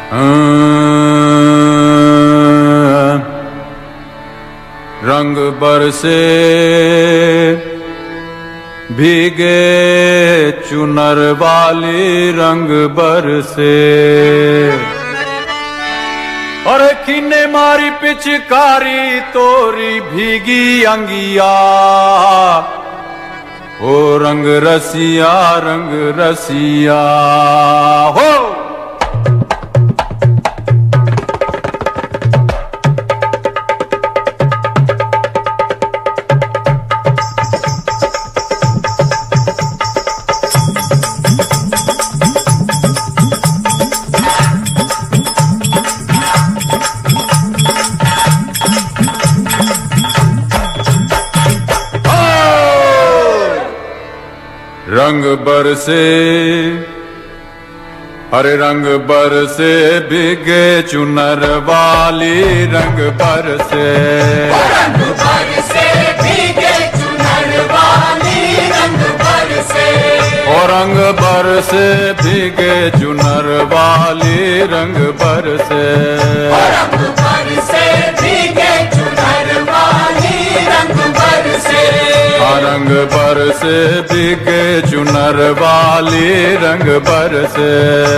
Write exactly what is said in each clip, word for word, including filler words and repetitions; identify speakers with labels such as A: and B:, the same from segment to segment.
A: रंग बरसे भीगे चुनर वाली रंग बरसे। अरे किन्ने मारी पिचकारी तोरी भीगी अंगिया, ओ रंग रसिया रंग रसिया हो। रंग बरसे अरे रंग बरसे भीगे चुनर वाली रंग बरसे।
B: रंग बरसे भीगे चुनर वाली रंग बरसे।
A: और रंग बरसे भीगे चुनर वाली रंग बरसे।
B: रंग बरसे भीगे चुनर वाली रंग बरसे।
A: रंग बरसे भीगे चुनर वाली रंग बरसे।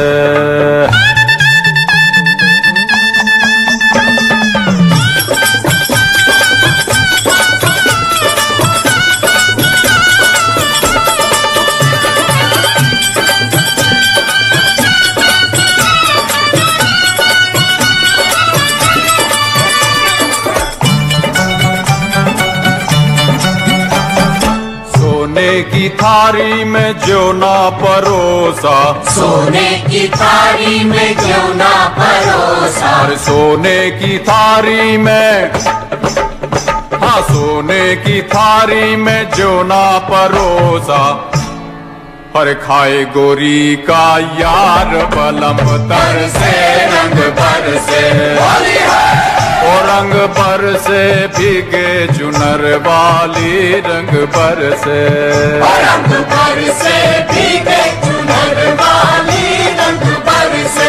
A: सोने की थारी में जो ना परोसा।
B: सोने की थारी में जो ना परोसा।
A: और सोने की थारी में, हाँ सोने की थारी में जो ना परोसा। हर खाए गोरी का यार बलम तर से रंग बरसे। और रंग बरसे भीगे चुनर वाली रंग बरसे।
B: रंग बरसे भीगे चुनर वाली रंग बरसे।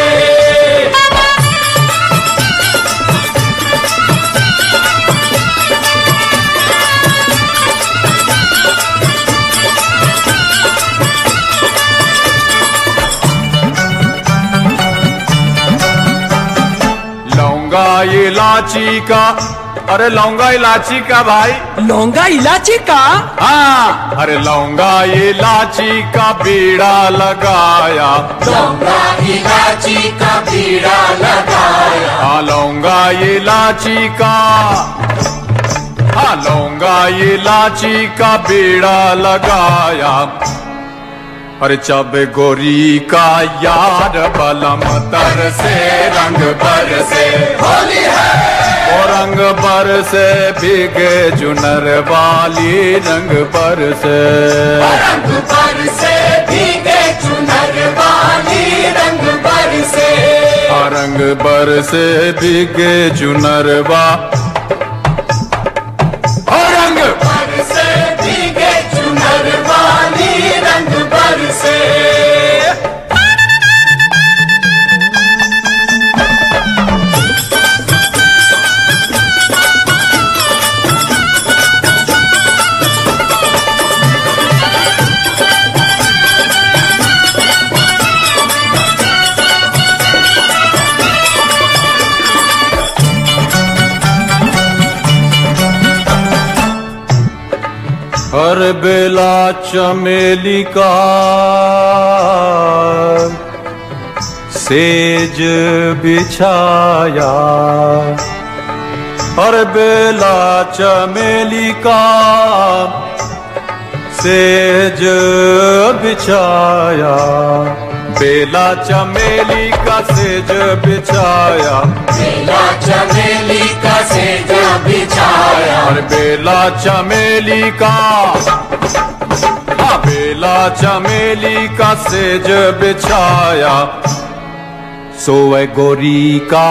A: लौंगा इलाची का, अरे लौंगा इलाची का भाई।
C: लौंगा इलाची का?
A: हाँ अरे लौंगा इलाची का बीड़ा लगाया।
B: लौंगा इलाची का बीड़ा लगाया।
A: हाँ लौंगा इलाची का, हाँ लौंगा इलाची का बीड़ा लगाया। अरे चब गोरी का यार बलम तर से रंग बरसे।
B: होली है।
A: और रंग बरसे भीगे चुनर वाली रंग बरसे।
B: रंग बरसे भीगे चुनर वाली रंग बरसे।
A: रंग बरसे भीगे चुनर वा, रंग
B: बरसे भीगे चुनर वाली रंग बरसे।
A: हर बेला चमेली का सेज बिछाया। हर बेला चमेली का सेज बिछाया। बेला चमेली का सेज बिछाया।
B: बेला चमेली का सेज बिछाया।
A: और बेला चमेली का, हाँ बेला चमेली का सेज बिछाया। सोए गोरी का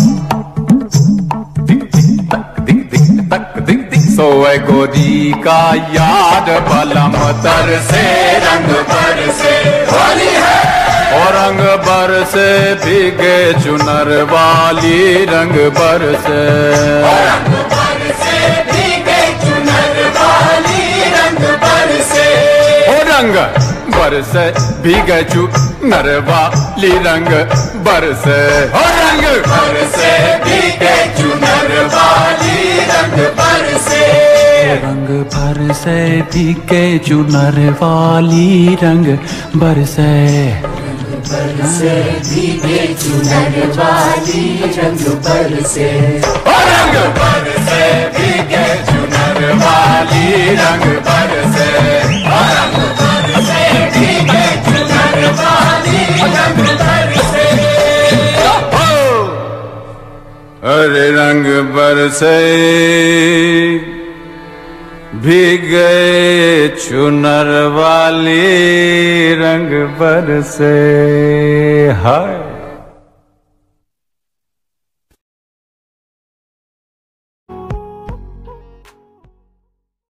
A: सोए गोरी का याद बलम तर से रंग बरसे।
B: होली है।
A: और रंग बरसे बरसे भीगे चुनर वाली रंग बरसे
B: रंग बरसे भीगे चुनर वाली रंग बरसे
A: ओ रंग बरसे भीगे चुनर वाली रंग बरसे ओ रंग
B: बरसे भीगे चुनर वाली रंग बरसे
A: रंग बरसे भीगे चुनर वाली रंग बरसे
B: बरसे भीगे चुनर वाली रंग बरसे
A: रंग बरसे भीगे चुनर वाली रंग बरसे
B: रंग बरसे भीगे चुनर वाली रंग बरसे
A: अरे रंग बरसे भीगे चुनर वाली रंग बरसे हाय।